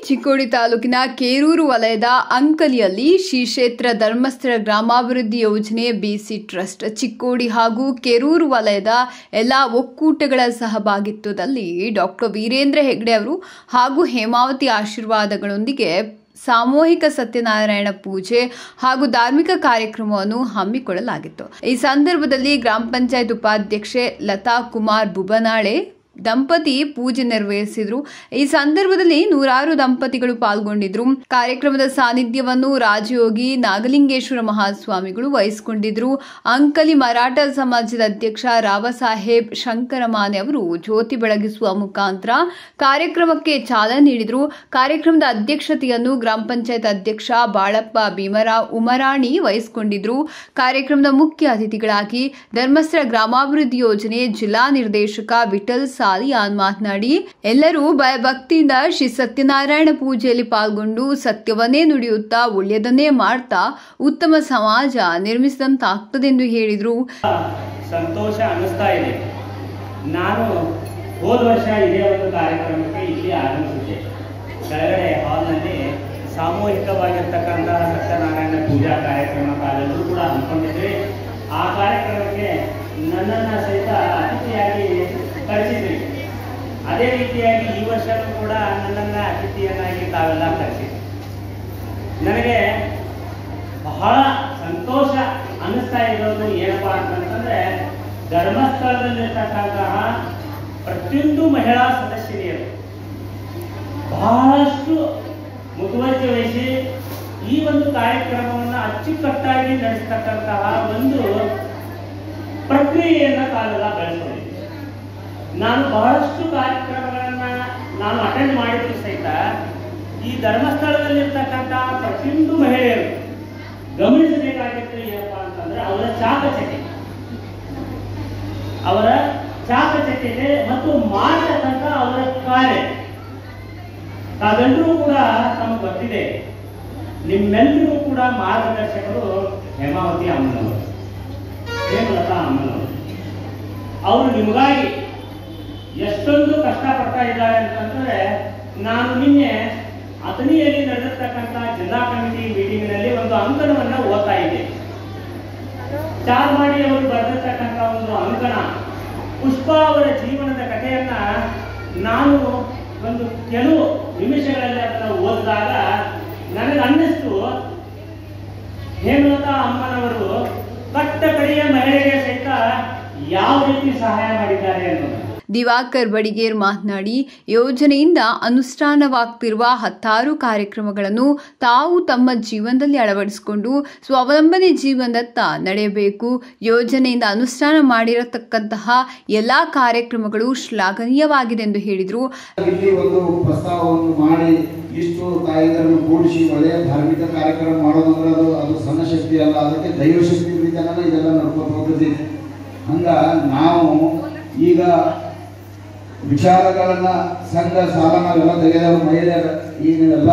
ಚಿಕ್ಕೋಡಿ ತಾಲೂಕಿನ ಕೇರೂರು ವಲಯದ ಅಂಕಲಿಯಲ್ಲಿ ಶ್ರೀ ಕ್ಷೇತ್ರ ಧರ್ಮಸ್ಥಳ ಗ್ರಾಮಾಭಿವೃದ್ಧಿ ಯೋಜನೆ ಬಿಸಿ ಟ್ರಸ್ಟ್ ಚಿಕ್ಕೋಡಿ ಹಾಗೂ ಕೇರೂರು ವಲಯದ ಎಲ್ಲ ಒಕ್ಕೂಟಗಳ ಸಹಭಾಗಿತ್ವದಲ್ಲಿ ಡಾಕ್ಟರ್ ವೀರೇಂದ್ರ ಹೆಗ್ಡೆ ಅವರು ಹಾಗೂ ಹೇಮಾವತಿ ಆಶೀರ್ವಾದಗಳೊಂದಿಗೆ ಸಾಮೂಹಿಕ ಸತ್ಯನಾರಾಯಣ ಪೂಜೆ ಹಾಗೂ ಧಾರ್ಮಿಕ ಕಾರ್ಯಕ್ರಮವನ್ನು ಹಮ್ಮಿಕೊಳ್ಳಲಾಗಿತ್ತು. ಈ ಸಂದರ್ಭದಲ್ಲಿ ಗ್ರಾಮ ಪಂಚಾಯತ್ ಉಪಾಧ್ಯಕ್ಷೆ ಲತಾ ಕುಮಾರ್ ಬುಬನಾಳೆ ದಂಪತಿ ಪೂಜೆ ನೆರವೇರಿಸಿದ್ರು. ಈ ಸಂದರ್ಭದಲ್ಲಿ ನೂರಾರು ದಂಪತಿಗಳು ಪಾಲ್ಗೊಂಡಿದ್ರು. ಕಾರ್ಯಕ್ರಮದ ಸಾನ್ನಿಧ್ಯವನ್ನು ರಾಜಯೋಗಿ ನಾಗಲಿಂಗೇಶ್ವರ ಮಹಾಸ್ವಾಮಿಗಳು ವಹಿಸಿಕೊಂಡಿದ್ರು. ಅಂಕಲಿ ಮರಾಠ ಸಮಾಜದ ಅಧ್ಯಕ್ಷ ರಾವಸಾಹೇಬ್ ಶಂಕರಮಾನೆ ಅವರು ಜ್ಯೋತಿ ಬೆಳಗಿಸುವ ಮುಖಾಂತರ ಕಾರ್ಯಕ್ರಮಕ್ಕೆ ಚಾಲನೆ ನೀಡಿದರು. ಕಾರ್ಯಕ್ರಮದ ಅಧ್ಯಕ್ಷತೆಯನ್ನು ಗ್ರಾಮ ಪಂಚಾಯತ್ ಅಧ್ಯಕ್ಷ ಬಾಳಪ್ಪ ಭೀಮರಾವ್ ಉಮರಾಣಿ ವಹಿಸಿಕೊಂಡಿದ್ರು. ಕಾರ್ಯಕ್ರಮದ ಮುಖ್ಯ ಅತಿಥಿಗಳಾಗಿ ಧರ್ಮಸ್ಥಳ ಗ್ರಾಮಾಭಿವೃದ್ಧಿ ಯೋಜನೆ ಜಿಲ್ಲಾ ನಿರ್ದೇಶಕ ವಿಠಲ್ ಸಾಲಿಯಾನ್ ಮಾತನಾಡಿ, ಎಲ್ಲರೂ ಭಯಭಕ್ತಿಯಿಂದ ಶ್ರೀ ಸತ್ಯನಾರಾಯಣ ಪೂಜೆಯಲ್ಲಿ ಪಾಲ್ಗೊಂಡು ಸತ್ಯವನ್ನೇ ನುಡಿಯುತ್ತಾ ಒಳ್ಳೆಯದನ್ನೇ ಮಾಡ್ತಾ ಉತ್ತಮ ಸಮಾಜ ನಿರ್ಮಿಸಿದಂತಾಗ್ತದೆಂದು ಹೇಳಿದರು. ಸಂತೋಷ ಅನಿಸ್ತಾ ಇದೆ. ನಾನು ಹೋದ ವರ್ಷ ಇದೇ ಒಂದು ಕಾರ್ಯಕ್ರಮಕ್ಕೆ ಇಲ್ಲಿ ಆಗಮಿಸಿದ್ದೆ. ಕೆಳಗಡೆ ಹಾಲ್ನಲ್ಲಿ ಸಾಮೂಹಿಕವಾಗಿರ್ತಕ್ಕಂತಹ ಸತ್ಯನಾರಾಯಣ ಪೂಜಾ ಕಾರ್ಯಕ್ರಮ ಕಾಲೆಲ್ಲರೂ ಕೂಡ ಹಮ್ಮಿಕೊಂಡಿದ್ವಿ. ಆ ಕಾರ್ಯಕ್ರಮಕ್ಕೆ ನನ್ನನ್ನು ಸಹಿತ ಅತಿಥಿಯಾಗಿ ಕರೆಸಿದ್ರಿ. ಅದೇ ರೀತಿಯಾಗಿ ಈ ವರ್ಷವೂ ಕೂಡ ನನ್ನನ್ನು ಅತಿಥಿಯನ್ನಾಗಿ ತಾವೆಲ್ಲ ಕರೆಸಿದ್ರಿ. ನನಗೆ ಬಹಳ ಸಂತೋಷ ಅನ್ನಿಸ್ತಾ ಇರೋದು ಏನಪ್ಪಾ ಅಂತಂತಂದ್ರೆ, ಧರ್ಮಸ್ಥಳದಲ್ಲಿರ್ತಕ್ಕಂತಹ ಪ್ರತಿಯೊಂದು ಮಹಿಳಾ ಸದಸ್ಯರಿಯರು ಬಹಳಷ್ಟು ಮುತುವರ್ಜಿ ವಹಿಸಿ ಈ ಒಂದು ಕಾರ್ಯಕ್ರಮವನ್ನು ಅಚ್ಚುಕಟ್ಟಾಗಿ ನಡೆಸ್ತಕ್ಕಂತಹ ಒಂದು ಪ್ರಕ್ರಿಯೆಯನ್ನು ತಾವೆಲ್ಲ ಬೆಳೆಸೋದು. ನಾನು ಬಹಳಷ್ಟು ಕಾರ್ಯಕ್ರಮಗಳನ್ನು ನಾನು ಅಟೆಂಡ್ ಮಾಡಿದ್ರು ಸಹಿತ ಈ ಧರ್ಮಸ್ಥಳದಲ್ಲಿರ್ತಕ್ಕಂತಹ ಪ್ರತಿಯೊಂದು ಮಹಿಳೆಯರು ಗಮನಿಸಬೇಕಾಗಿತ್ತು ಏನಪ್ಪಾ ಅಂತಂದ್ರೆ ಅವರ ಚಾಕಚಕ್ಯತೆ ಮತ್ತು ಮಾಡತಕ್ಕಂಥ ಅವರ ಕಾರ್ಯ ತಾವೆಲ್ಲರೂ ಕೂಡ ತಮಗೆ ಗೊತ್ತಿದೆ. ನಿಮ್ಮೆಲ್ಲರಿಗೂ ಕೂಡ ಮಾರ್ಗದರ್ಶಕರು ಹೇಮಾವತಿ ಅಮ್ಮನವರು, ಹೇಮಲತಾ ಅಮ್ಮನವರು. ಅವರು ನಿಮಗಾಗಿ ಎಷ್ಟೊಂದು ಕಷ್ಟಪಡ್ತಾ ಇದ್ದಾರೆ ಅಂತಂದ್ರೆ, ನಾನು ನಿನ್ನೆ ಅಥಣಿಯಲ್ಲಿ ನಡೆದಿರ್ತಕ್ಕಂಥ ಜಿಲ್ಲಾ ಕಮಿಟಿ ಮೀಟಿಂಗ್ನಲ್ಲಿ ಒಂದು ಅಂಕಣವನ್ನು ಓದ್ತಾ ಇದ್ದೆ. ಚಾರ್ಮಾಡಿ ಅವರು ಬರೆದಿರ್ತಕ್ಕಂಥ ಒಂದು ಅಂಕಣ, ಪುಷ್ಪ ಅವರ ಜೀವನದ ಕಥೆಯನ್ನ ನಾನು ಒಂದು ಕೆಲವು ನಿಮಿಷಗಳಲ್ಲಿ ಅದನ್ನು ಓದಿದಾಗ ನನಗೆ ಅನ್ನಿಸ್ತು, ಹೇಮಲತಾ ಅಮ್ಮನವರು ಕಟ್ಟ ಕಡೆಯ ಮಹಿಳೆಗೆ ಸಹಿತ ಯಾವ ರೀತಿ ಸಹಾಯ ಮಾಡಿದ್ದಾರೆ ಅನ್ನೋದು. ದಿವಾಕರ್ ಬಡಿಗೇರ್ ಮಾತನಾಡಿ, ಯೋಜನೆಯಿಂದ ಅನುಷ್ಠಾನವಾಗ್ತಿರುವ 10 ಕಾರ್ಯಕ್ರಮಗಳನ್ನು ತಾವು ತಮ್ಮ ಜೀವನದಲ್ಲಿ ಅಳವಡಿಸಿಕೊಂಡು ಸ್ವಾವಲಂಬನೆ ಜೀವನದತ್ತ ನಡೆಯಬೇಕು. ಯೋಜನೆಯಿಂದ ಅನುಷ್ಠಾನ ಮಾಡಿರತಕ್ಕಂತಹ ಎಲ್ಲಾ ಕಾರ್ಯಕ್ರಮಗಳು ಶ್ಲಾಘನೀಯವಾಗಿದೆ ಎಂದು ಹೇಳಿದರು. ಇಲ್ಲಿ ಒಂದು ಪ್ರಸ್ತಾವವನ್ನು ಮಾಡಿ ಇಷ್ಟು ತಾಯಿಗಳನ್ನು ಕೂಡಿಸಿ ಒಳ್ಳೆಯ ಧಾರ್ಮಿಕ ಕಾರ್ಯಕ್ರಮ ಮಾಡೋದಂದ್ರೆ ಅದು ಸಣ್ಣ ಶಕ್ತಿ ಅಲ್ಲ, ಅದಕ್ಕೆ ದೈವ ಶಕ್ತಿ ರೀತಿಯಲ್ಲ ಇದೆಲ್ಲ ನಡ್ಕೊಂಡು ಹೋಗ್ತದೆ. ಹಂಗ ನಾವು ಈಗ ವಿಚಾರಗಳನ್ನ ಸಂಘ ಸಾಲ ನಾವೆಲ್ಲ ತೆಗೆದವರು ಮಹಿಳೆಯರು ಈಗೆಲ್ಲ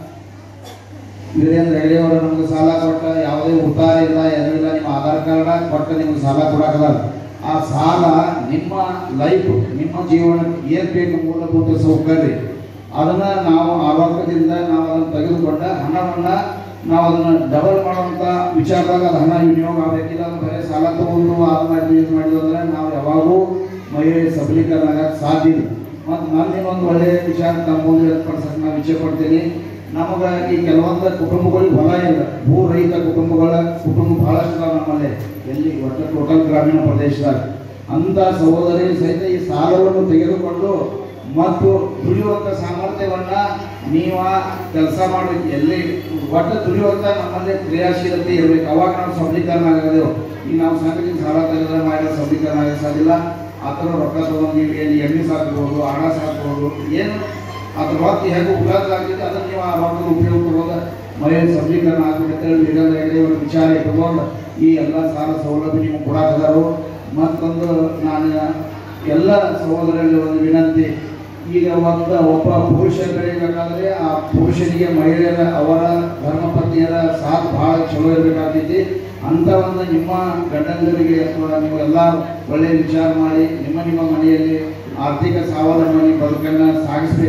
ವೀರೇಂದ್ರ ಹೆಗ್ಡೆಯವರು ನಮ್ಗೆ ಸಾಲ ಕೊಟ್ಟ, ಯಾವುದೇ ಉತ್ತಾರ ಇಲ್ಲ ಏನಿಲ್ಲ, ನಿಮ್ಮ ಆಧಾರ್ ಕಾರ್ಡ್ ಕೊಟ್ಟ ನಿಮ್ಗೆ ಸಾಲ ಕೊಡಕ್ಕಲ್ಲ. ಆ ಸಾಲ ನಿಮ್ಮ ಲೈಫ್, ನಿಮ್ಮ ಜೀವನಕ್ಕೆ ಏನು ಬೇಕು ಮೂಲಭೂತ ಸೌಕರ್ಯ, ಅದನ್ನ ನಾವು ಆರೋಗ್ಯದಿಂದ ನಾವು ಅದನ್ನು ತೆಗೆದುಕೊಂಡ ಹಣವನ್ನು ನಾವು ಅದನ್ನು ಡಬಲ್ ಮಾಡುವಂಥ ವಿಚಾರದಾಗ ಅದು ಹಣ ವಿನಿಯೋಗ ಆಗಬೇಕಿಲ್ಲ. ಅದು ಬರೀ ಸಾಲ ತಗೊಂಡು ಅದನ್ನ ಯೂಸ್ ಮಾಡಿದ್ವಿ ಅಂದರೆ ನಾವು ಯಾವಾಗೂ ಮಹಿಳೆ ಸಬಲೀಕರಣ ಆಗಕ್ಕೆ ಸಾಧ್ಯ ಇಲ್ಲ. ಮತ್ತು ನನ್ನೇನೊಂದು ಒಳ್ಳೆಯ ವಿಚಾರ ನಮ್ಮ ಮುಂದೆ ವ್ಯಕ್ತಪಡಿಸಕ್ಕೆ ನಾನು ಇಚ್ಛೆ ಪಡ್ತೀನಿ. ನಮಗೆ ಈ ಕೆಲವೊಂದು ಕುಟುಂಬಗಳಿಗೆ ಹೊಲ ಇಲ್ಲ, ಭೂ ರಹಿತ ಕುಟುಂಬ ಬಹಳಷ್ಟು ನಮ್ಮಲ್ಲಿ ಎಲ್ಲಿ ಒಟ್ಟು ಟೋಟಲ್ ಗ್ರಾಮೀಣ ಪ್ರದೇಶದಾಗ ಅಂಥ ಸಹೋದರಿ ಸಹಿತ ಈ ಸಾಲವನ್ನು ತೆಗೆದುಕೊಂಡು ಮತ್ತು ದುಡಿಯುವಂಥ ಸಾಮರ್ಥ್ಯವನ್ನು ನೀವು ಕೆಲಸ ಮಾಡಬೇಕು. ಎಲ್ಲಿ ಒಟ್ಟು ದುಡಿಯುವಂಥ ನಮ್ಮಲ್ಲಿ ಕ್ರಿಯಾಶೀಲತೆ ಇರಬೇಕು. ಅವಾಗ ನಾವು ಸಬಲೀಕರಣ ಆಗೋದು. ಈಗ ನಾವು ಸಂಘದಿಂದ ಸಾಲ ತೆಗೆದ್ರೆ ಮಾಡಿದ್ರೆ ಸಬಲೀಕರಣ ಆಗಕ್ಕೆ ಸಾಧ್ಯ. ಆ ಥರ ರೊಕ್ಕ ತೊಗೊಂಡು ನೀವು ಏನು ಎಣ್ಣೆ ಸಾಕ್ಬೋದು, ಹಣ ಸಾಕ್ಬೋದು, ಏನು ಅದ್ರ ಹೊತ್ತು ಹೇಗೆ ಉಪಯೋಗ ಆಗ್ತಿದೆ ಅದನ್ನು ನೀವು ಆ ರೊಕ್ಕದ ಉಪಯೋಗ ಕೊಡೋದು ಮಹಿಳೆ ಸಬಲೀಕರಣ ಆಗಬೇಕಂತ ವೀರೇಂದ್ರ ಹೆಗ್ಡೆ ಅವರ ವಿಚಾರ ಇಟ್ಕೊಂಡು ಈ ಎಲ್ಲ ಸಾಲ ಸೌಲಭ್ಯ ನೀವು ಕೊಡಾಕದಾರು. ಮತ್ತೊಂದು ನಾನು ಎಲ್ಲ ಸಹೋದರಲ್ಲಿ ಒಂದು ವಿನಂತಿ, ಈಗ ಒಬ್ಬ ಪುರುಷ ಬೆಳಿಬೇಕಾದ್ರೆ ಆ ಪುರುಷನಿಗೆ ಮಹಿಳೆಯರ ಅವರ ಧರ್ಮಪತ್ನಿಯರ ಸಾಥ್ ಭಾಳ ಚಲೋ ಇರಬೇಕಾಗ್ತೈತಿ. ಅಂತ ಒಂದು ನಿಮ್ಮ ಗಂಡಂದರಿಗೆ ಅಥವಾ ನೀವೆಲ್ಲ ಒಳ್ಳೆಯ ವಿಚಾರ ಮಾಡಿ ನಿಮ್ಮ ಮನೆಯಲ್ಲಿ ಆರ್ಥಿಕ ಸ್ವಾವಲಂಬನೆ ಬದುಕನ್ನು ಸಾಗಿಸ್ಬೇಕು.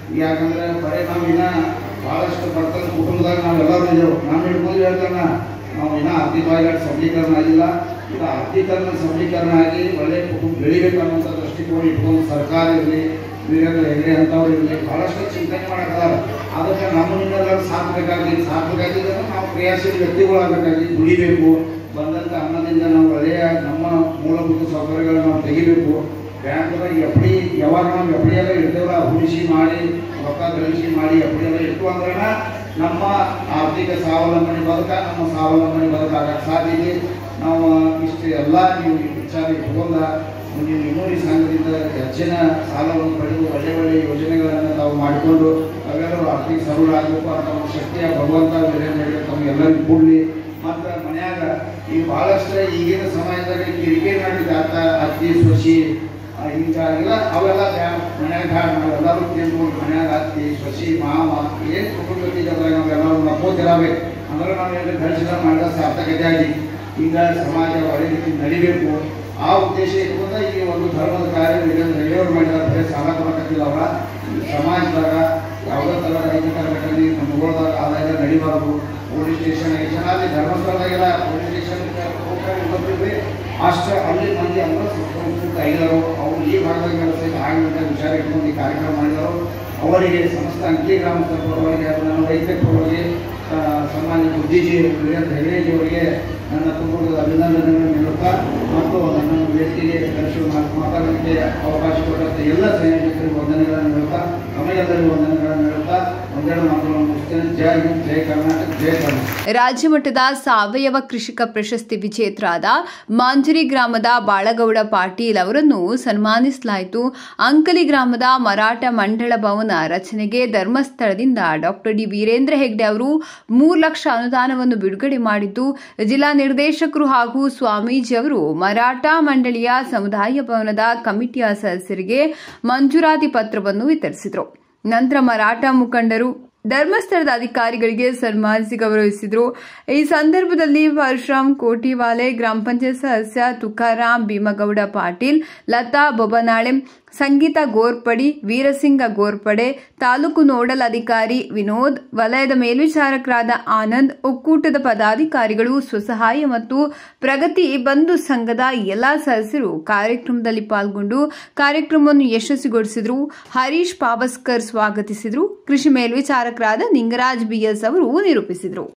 ಯಾಕಂದ್ರೆ ಬರೀ ನಾವು ಇನ್ನ ಭಾಳಷ್ಟು ಬರ್ತದ ಕುಟುಂಬದಾಗ ನಾವೆಲ್ಲರೂ ಇದ್ದೇವೆ. ನಾನು ಹಿಡ್ಕೊಂಡು ಹೇಳ್ತಾನೆ ನಾವು ಇನ್ನೂ ಆರ್ಥಿಕವಾಗಿ ಸಬಲೀಕರಣ ಆಗಿಲ್ಲ. ಈಗ ಆರ್ಥಿಕರಣ ಸಬಲೀಕರಣ ಆಗಿ ಒಳ್ಳೆ ಕುಟುಂಬ ಬೆಳಿಬೇಕನ್ನುವಂಥ ದೃಷ್ಟಿಕೋನ ಇಟ್ಕೊಂಡು ಸರ್ಕಾರ ಇರಲಿ, ವೀರೇಂದ್ರ ಹೆಗ್ಗಡೆ ಅಂಥವ್ರು ಇರಲಿ ಭಾಳಷ್ಟು ಚಿಂತನೆ ಮಾಡಕ್ಕಾಗಲ್ಲ. ಅದಕ್ಕೆ ನಮ್ಮನ್ನೆಲ್ಲ ಸಾಕಬೇಕಾಗಿದ್ದರೆ ನಾವು ಕ್ರಿಯಾಶೀಲ ವ್ಯಕ್ತಿಗಳಾಗಬೇಕಾಗಿ ದುಡಿಬೇಕು. ಬಂದಂಥ ಅನ್ನದಿಂದ ನಾವು ಒಳ್ಳೆಯ ನಮ್ಮ ಮೂಲಭೂತ ಸೌಕರ್ಯಗಳನ್ನು ನಾವು ತೆಗಿಬೇಕು. ಬ್ಯಾಂಕ್ದಾಗ ಎಫ್ ಡಿ ಯಾವಾಗ ನಾವು ಎಫ್ ಡಿ ಎಲ್ಲ ಇರ್ತೇವಲ್ಲ ಉಳಿಸಿ ಮಾಡಿ ರೊಕ್ಕ ಗಳಿಸಿ ಮಾಡಿ ಎಫ್ ಡಿ ಎಲ್ಲ ಇಟ್ಟು ಅಂದ್ರೆ ನಮ್ಮ ಆರ್ಥಿಕ ಸ್ವಾವಲಂಬನೆ ನಮ್ಮ ಸ್ವಾವಲಂಬನೆ ಬದುಕಾಗಕ್ಕೆ ಸಾಧ್ಯತೆ. ನಾವು ಇಷ್ಟು ಎಲ್ಲ ನೀವು ವಿಚಾರ ಇಟ್ಕೊಂಡ ನೀವು ಇನ್ನೂ ಈ ಸಂಘದಿಂದ ಹೆಚ್ಚಿನ ಸಾಲವನ್ನು ಪಡೆದು ಒಳ್ಳೆ ಯೋಜನೆಗಳನ್ನು ತಾವು ಮಾಡಿಕೊಂಡು ಅವೆಲ್ಲರೂ ಆರ್ಥಿಕ ಸಬಲ ಆಗಬೇಕು ಅಂತ ನಮ್ಮ ಶಕ್ತಿಯ ಭಗವಂತ ವೀರೇಂದ್ರ ತಮಗೆಲ್ಲರಿಗೂ ಕೂಡಲಿ. ಮತ್ತು ಮನ್ಯಾಗ ಈಗ ಭಾಳಷ್ಟು ಈಗಿನ ಸಮಯದಲ್ಲಿ ಕಿರಿಕಿರಿ ಮಾಡಿದ ಅತ್ತಿ ಸೊಸಿ ಹಿಂಗಾಗಿಲ್ಲ ಅವೆಲ್ಲ ಮನ್ಯಾಗ ನಾವೆಲ್ಲರೂ ತಿಳ್ಕೊಂಡು ಮನ್ಯಾಗ ಅತ್ತಿ ಸೊಸಿ ಮಾವ ಏನು ಕುಟುಂಬದಲ್ಲಿ ನಾವೆಲ್ಲರೂ ನಕ್ಕೋತಿರಬೇಕು. ಅಂದ್ರೆ ನಾವು ಏನು ಗಳಿಸಿದ ಮಾಡಿದ ಸಾರ್ಥಕತೆ ಆಗಿ ಈಗ ಸಮಾಜ ಒಳ್ಳೆ ರೀತಿ ನಡಿಬೇಕು. ಆ ಉದ್ದೇಶ ಇಟ್ಕೊಂಡ ಈ ಒಂದು ಧರ್ಮದ ಕಾರ್ಯ ನಡೆಯೋರು ಮಾಡಿದ ಸಾಲ ಕೊಡಕತ್ತಿಲ್ಲ. ಅವರ ಸಮಾಜದಾಗ ಯಾವುದೇ ಥರ ರೈತ ಘಟನೆ ನಮ್ಮಗಳದಾಗ ಆದಾಯ ನಡಿಬಾರ್ದು. ಪೊಲೀಸ್ ಸ್ಟೇಷನ್ ಅಲ್ಲಿ ಧರ್ಮಸ್ಥಳದಾಗೆಲ್ಲ ಪೊಲೀಸ್ ಸ್ಟೇಷನ್ ಗೊತ್ತಿದ್ರಿ ಅಷ್ಟು ಅಲ್ಲಿ ಮಂದಿ ಅಂದ್ರೆ ಸುತ್ತಮುತ್ತ ಐದಾರು ಅವರು ಈ ಭಾಗದಾಗ ಕೆಲಸ ಆಗಂತ ವಿಚಾರ ಇಟ್ಕೊಂಡು ಈ ಕಾರ್ಯಕ್ರಮ ಮಾಡಿದರು. ಅವರಿಗೆ ಸಮಸ್ತ ಅಂಕಿ ಗ್ರಾಮದ ಪರವಾಗಿ ನನ್ನ ರೈತರ ಪರವಾಗಿ ಸನ್ಮಾನ್ಯ ಬುದ್ಧಿಜಿ ವೀರೇಂದ್ರ ಹೆಗ್ಗಡೆಜಿಯವರಿಗೆ ನನ್ನ ತುಂಬ ಅಭಿನಂದನೆಗಳನ್ನು ನೀಡುತ್ತಾ ಮತ್ತು ನನ್ನನ್ನು ವೇದಿಕೆಗೆ ಕರೆಸಿ ಮಾತಾಡಲಿಕ್ಕೆ ಅವಕಾಶ ಕೊಟ್ಟಂಥ ಎಲ್ಲ ಸೈನಿಕರಿಗೆ ವಂದನೆಗಳನ್ನು ನೀಡುತ್ತಾ ತಮಗೆಲ್ಲರಿಗೂ ವಂದನೆಗಳನ್ನು ನೀಡುತ್ತಾ ಒಂದೆರಡು ಮಾತುಗಳನ್ನು ಮುಗಿಸ್ತೇನೆ. ಜೈ ಹಿಂದ್, ಜೈ ಕರ್ನಾಟಕ, ಜೈ ಕರ್ನಾಟಕ. ರಾಜ್ಯ ಮಟ್ಟದ ಸಾವಯವ ಕೃಷಿಕ ಪ್ರಶಸ್ತಿ ವಿಜೇತರಾದ ಮಾಂಜರಿ ಗ್ರಾಮದ ಬಾಳಗೌಡ ಪಾಟೀಲ್ ಅವರನ್ನು ಸನ್ಮಾನಿಸಲಾಯಿತು. ಅಂಕಲಿ ಗ್ರಾಮದ ಮರಾಠ ಮಂಡಳ ಭವನ ರಚನೆಗೆ ಧರ್ಮಸ್ಥಳದಿಂದ ಡಾಕ್ಟರ್ ಡಿ ವೀರೇಂದ್ರ ಹೆಗ್ಗಡೆ ಅವರು 3 ಲಕ್ಷ ಅನುದಾನವನ್ನು ಬಿಡುಗಡೆ ಮಾಡಿದ್ದು, ಜಿಲ್ಲಾ ನಿರ್ದೇಶಕರು ಹಾಗೂ ಸ್ವಾಮೀಜಿ ಅವರು ಮರಾಠ ಮಂಡಳಿಯ ಸಮುದಾಯ ಭವನದ ಕಮಿಟಿಯ ಸದಸ್ಯರಿಗೆ ಮಂಜೂರಾತಿ ಪತ್ರವನ್ನು ವಿತರಿಸಿದರು. ನಂತರ ಮರಾಠ ಮುಖಂಡರು ಧರ್ಮಸ್ಥಳದ ಅಧಿಕಾರಿಗಳಿಗೆ ಸನ್ಮಾನಿಸಿ ಗೌರವಿಸಿದರು. ಈ ಸಂದರ್ಭದಲ್ಲಿ ಪರಶುರಾಮ್ ಕೋಟಿವಾಲೆ, ಗ್ರಾಮ ಪಂಚಾಯತ್ ಸದಸ್ಯ ತುಕಾರಾಮ್ ಭೀಮಗೌಡ ಪಾಟೀಲ್, ಲತಾ ಬೊಬನಾಳೆ, ಸಂಗೀತಾ ಗೋರ್ಪಡಿ, ವೀರಸಿಂಗ ಗೋರ್ಪಡೆ, ತಾಲೂಕು ನೋಡಲ್ ಅಧಿಕಾರಿ ವಿನೋದ್, ವಲಯದ ಮೇಲ್ವಿಚಾರಕರಾದ ಆನಂದ್, ಒಕ್ಕೂಟದ ಪದಾಧಿಕಾರಿಗಳು, ಸ್ವಸಹಾಯ ಮತ್ತು ಪ್ರಗತಿ ಬಂಧು ಸಂಘದ ಎಲ್ಲಾ ಸದಸ್ಯರು ಕಾರ್ಯಕ್ರಮದಲ್ಲಿ ಪಾಲ್ಗೊಂಡು ಕಾರ್ಯಕ್ರಮವನ್ನು ಯಶಸ್ವಿಗೊಳಿಸಿದರು. ಹರೀಶ್ ಪಾವಸ್ಕರ್ ಸ್ವಾಗತಿಸಿದರು. ಕೃಷಿ ಮೇಲ್ವಿಚಾರಕರಾದ ನಿಂಗರಾಜ್ ಬಿಎಸ್ ಅವರು ನಿರೂಪಿಸಿದರು.